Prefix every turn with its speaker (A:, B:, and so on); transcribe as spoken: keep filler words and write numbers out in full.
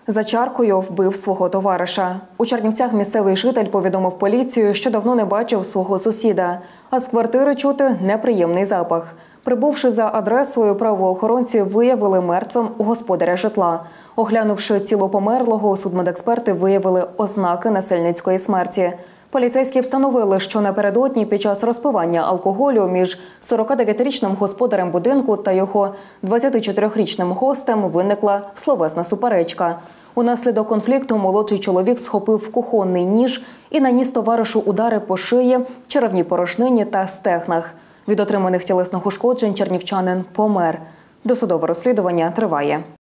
A: За чаркою вбив свого товариша. У Чернівцях місцевий житель повідомив поліцію, що давно не бачив свого сусіда, а з квартири чути неприємний запах. Прибувши за адресою, правоохоронці виявили мертвим господаря житла. Оглянувши тіло померлого, судмедексперти виявили ознаки насильницької смерті. Поліцейські встановили, що напередодні під час розпивання алкоголю між сорокадев'ятирічним господарем будинку та його двадцятичотирирічним гостем виникла словесна суперечка. Унаслідок конфлікту молодший чоловік схопив кухонний ніж і наніс товаришу удари по шиї, черевній порожнині та стегнах. Від отриманих тілесних ушкоджень чернівчанин помер. Досудове розслідування триває.